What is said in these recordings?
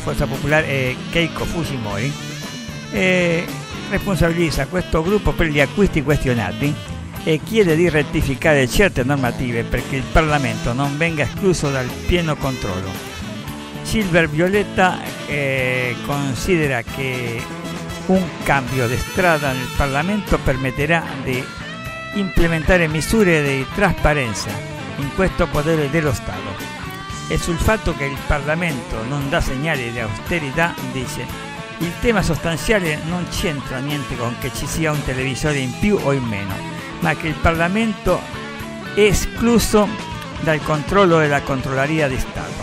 Forza Popolare Keiko Fujimori responsabilizza questo gruppo per gli acquisti questionati e chiede di rettificare certe normative perché il Parlamento non venga escluso dal pieno controllo. Silver Violetta considera che un cambio di strada nel Parlamento permetterà di implementare misure di trasparenza in questo potere dello Stato. E sul fatto che il Parlamento non dà segnali di austerità dice: il tema sostanziale non c'entra niente con che ci sia un televisore in più o in meno, ma che il Parlamento è escluso dal controllo della Controlleria di Stato.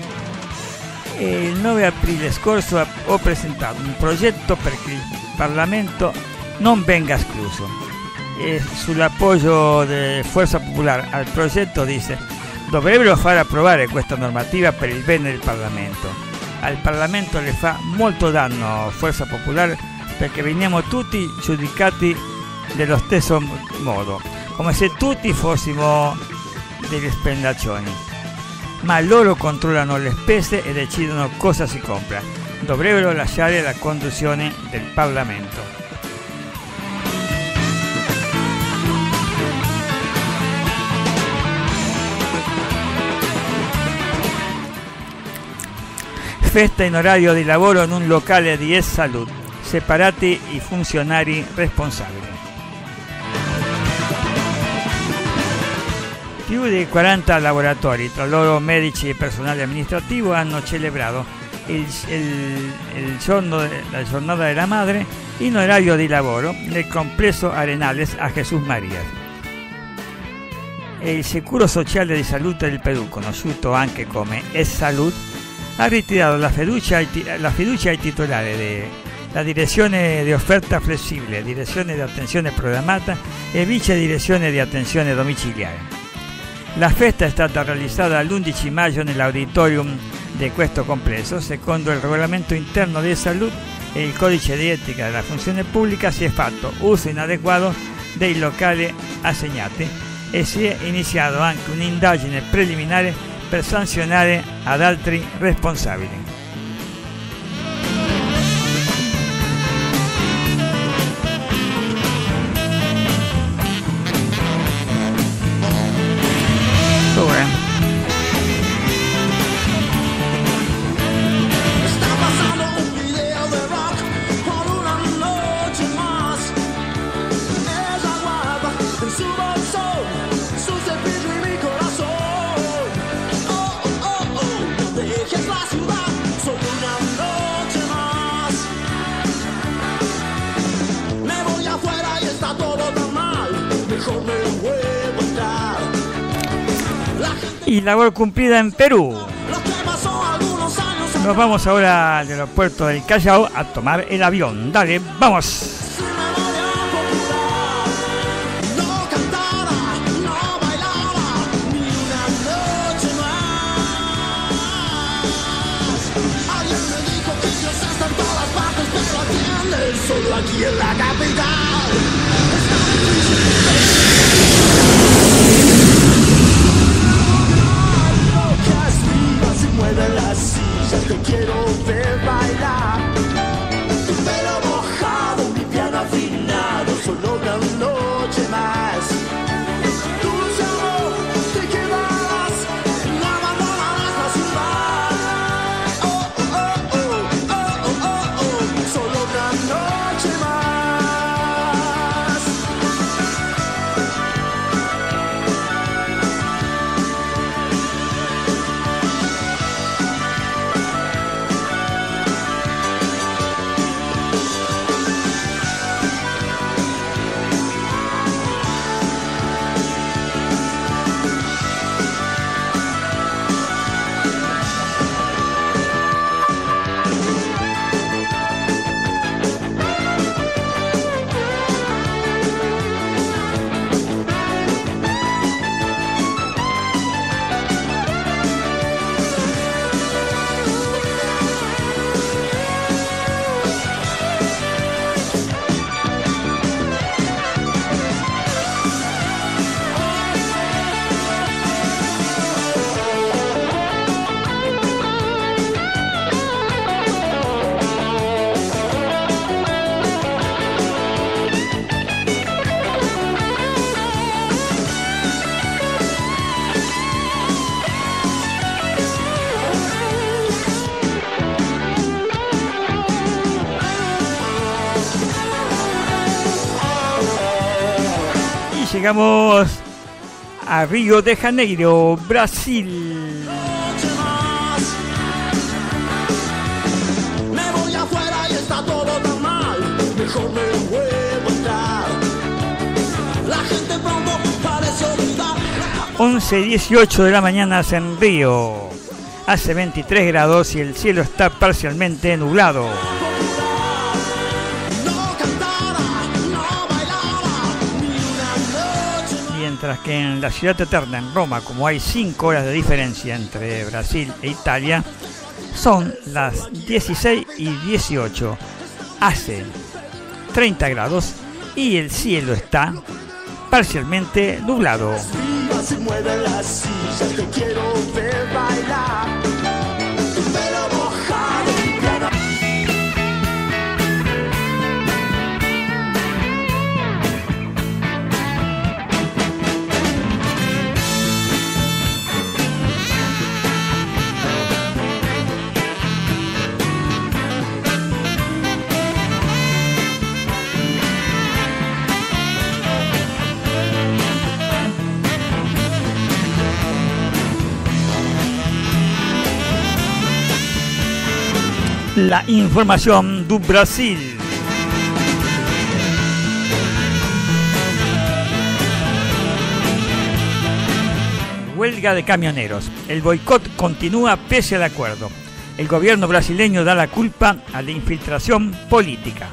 E il 9 aprile scorso ho presentato un progetto perché il Parlamento non venga escluso. E sull'appoggio di Forza Popolare al progetto dice: dovrebbero far approvare questa normativa per il bene del Parlamento. Al Parlamento le fa molto danno Forza Popolare perché veniamo tutti giudicati dello stesso modo, come se tutti fossimo degli spendaccioni. Ma loro controllano le spese e decidono cosa si compra. Dovrebbero lasciare la conduzione del Parlamento. Festa in orario di lavoro in un locale di Salud, separati i funzionari responsabili. Più di 40 lavoratori, tra loro medici e personale amministrativo, hanno celebrato la giornata della madre in orario di lavoro nel complesso Arenales a Jesús María. E il Sicuro Sociale di Salute del Perù, conosciuto anche come Salud, ha ritirato la fiducia ai titolari della direzione di offerta flessibile, direzione di attenzione programmata e vice direzione di attenzione domiciliare. La festa è stata realizzata l'11 maggio nell'auditorium di questo complesso. Secondo il regolamento interno di Salud e il codice di etica della funzione pubblica si è fatto uso inadeguato dei locali assegnati e si è iniziato anche un'indagine preliminare per sanzionare ad altri responsabili. Y labor cumplida en Perú. Nos vamos ahora al aeropuerto del Callao a tomar el avión. Dale, vamos. Solo aquí en la capital. Mueve las sillas, te quiero ver bailar. Tu pelo mojado, mi piano afinado, solo una noche más. Dulce amor, te quedarás, no abandonarás la ciudad. Oh, oh, oh, oh, oh, oh, oh, solo una noche más. llegamos a Río de Janeiro, Brasil. Me voy afuera y está todo tan mal. Mejor me vuelvo a entrar. La gente pronto parece olvidar. 11:18 de la mañana en Río. Hace 23 grados y el cielo está parcialmente nublado. Mientras que en la ciudad eterna, en Roma, como hay 5 horas de diferencia entre Brasil e Italia, son las 16:18. Hace 30 grados y el cielo está parcialmente nublado. Se mueven las sillas, te quiero ver bailar. Tu pelo mojado, mi piano. La información do Brasil. Huelga de camioneros. El boicot continúa pese al acuerdo. El gobierno brasileño da la culpa a la infiltración política.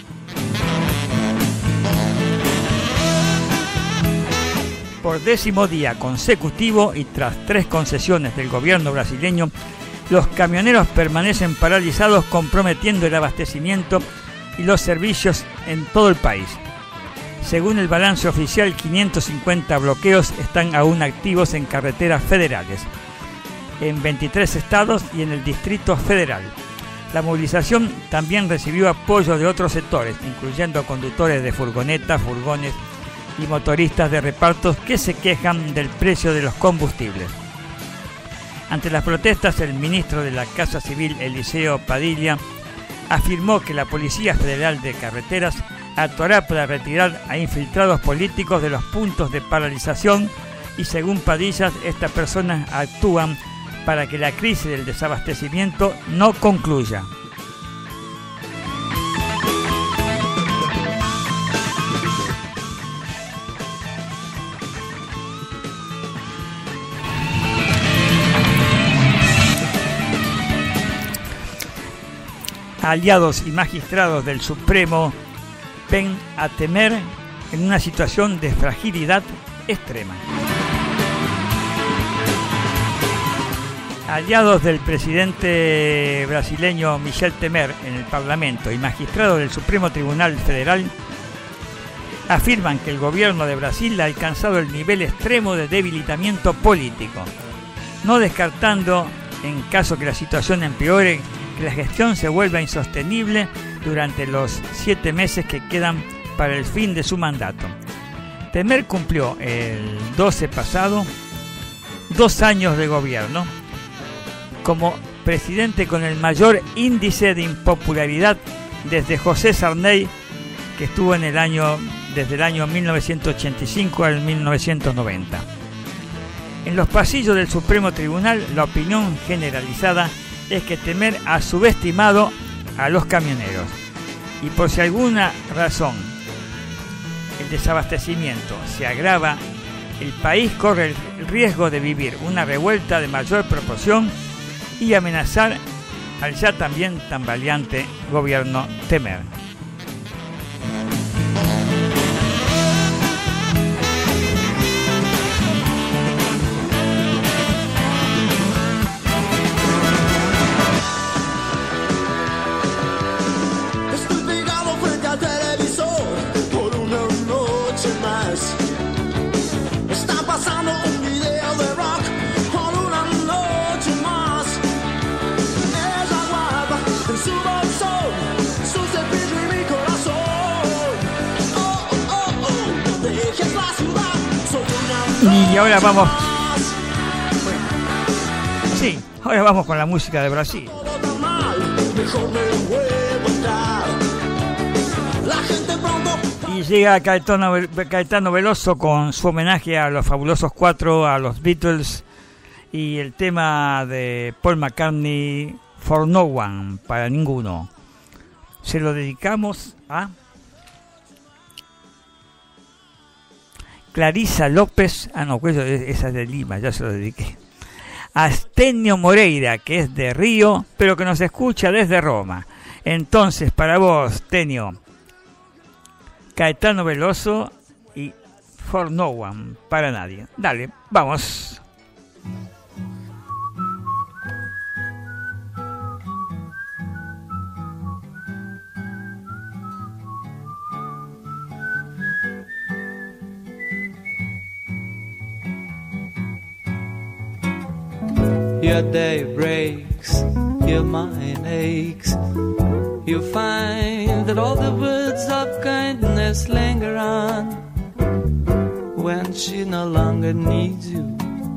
Por 10º día consecutivo y tras 3 concesiones del gobierno brasileño, los camioneros permanecen paralizados, comprometiendo el abastecimiento y los servicios en todo el país. Según el balance oficial, 550 bloqueos están aún activos en carreteras federales, en 23 estados y en el Distrito Federal. La movilización también recibió apoyo de otros sectores, incluyendo conductores de furgonetas, furgones y motoristas de repartos que se quejan del precio de los combustibles. Ante las protestas, el ministro de la Casa Civil, Eliseo Padilla, afirmó que la Policía Federal de Carreteras actuará para retirar a infiltrados políticos de los puntos de paralización y, según Padilla, estas personas actúan para que la crisis del desabastecimiento no concluya. Aliados y magistrados del Supremo ven a Temer en una situación de fragilidad extrema. Aliados del presidente brasileño Michel Temer en el Parlamento y magistrados del Supremo Tribunal Federal afirman que el gobierno de Brasil ha alcanzado el nivel extremo de debilitamiento político, no descartando, en caso que la situación empeore, que la gestión se vuelva insostenible durante los 7 meses que quedan para el fin de su mandato. Temer cumplió el 12 pasado 2 años de gobierno como presidente con el mayor índice de impopularidad desde José Sarney, que estuvo desde el año 1985 al 1990. En los pasillos del Supremo Tribunal, la opinión generalizada es que Temer ha subestimado a los camioneros y por si alguna razón el desabastecimiento se agrava, el país corre el riesgo de vivir una revuelta de mayor proporción y amenazar al ya también tambaleante gobierno Temer. Y ahora vamos. Sí, ahora vamos con la música de Brasil. Y llega Caetano Veloso con su homenaje a los fabulosos cuatro, a los Beatles, y el tema de Paul McCartney, For No One, para ninguno. Se lo dedicamos a Clarisa López, no, esa es de Lima, ya se lo dediqué. Astenio Moreira, que es de Río, pero que nos escucha desde Roma. Entonces, para vos, Tenio, Caetano Veloso y For No One, para nadie. Dale, vamos. Your day breaks, your mind aches. You find that all the words of kindness linger on when she no longer needs you.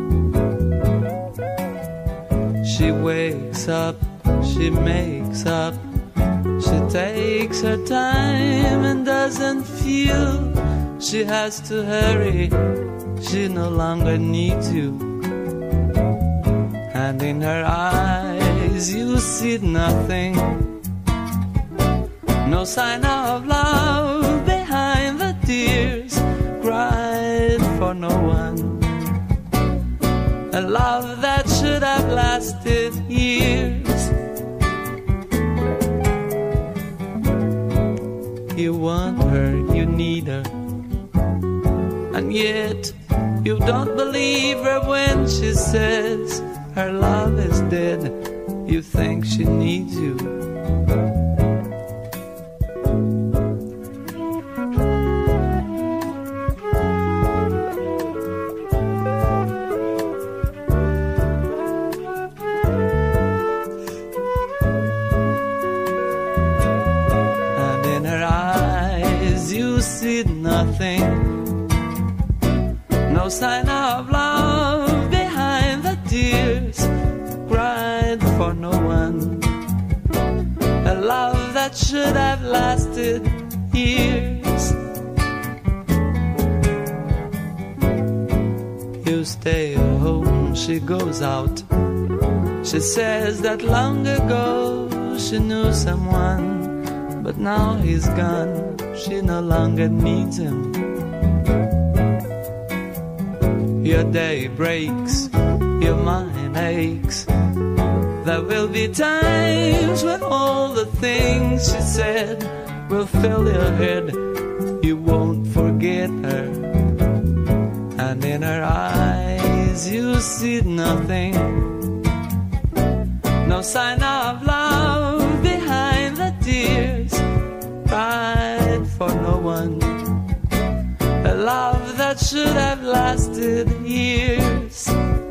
She wakes up, she makes up, she takes her time and doesn't feel she has to hurry. She no longer needs you. And in her eyes you see nothing, no sign of love behind the tears cried for no one. A love that should have lasted years. You want her, you need her, and yet you don't believe her when she says her love is dead. You think she needs you. And in her eyes you see nothing, no sign of love behind the tears cried for no one. A love that should have lasted years. You stay home, she goes out. She says that long ago she knew someone, but now he's gone, she no longer needs him. Your day breaks, your mind aches. There will be times when all the things she said will fill your head. You won't forget her. And in her eyes you see nothing, no sign of love behind the tears cried for no one. A love that should have lasted years.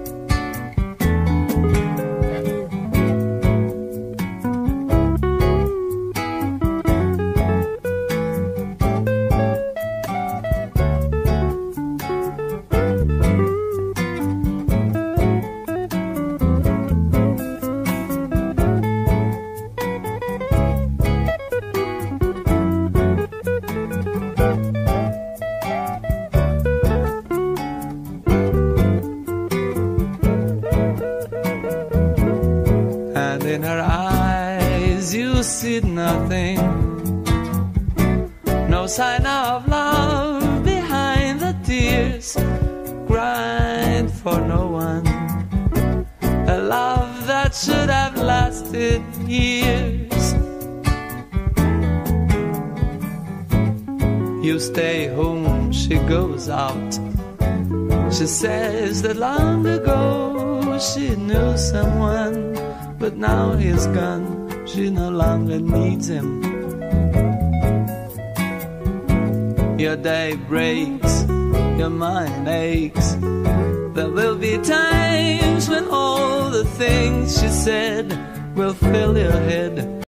In her eyes you see nothing, no sign of love behind the tears cried for no one. A love that should have lasted years. You stay home, she goes out. She says that long ago she knew someone, but now he's gone, she no longer needs him. Your day breaks, your mind aches. There will be times when all the things she said will fill your head.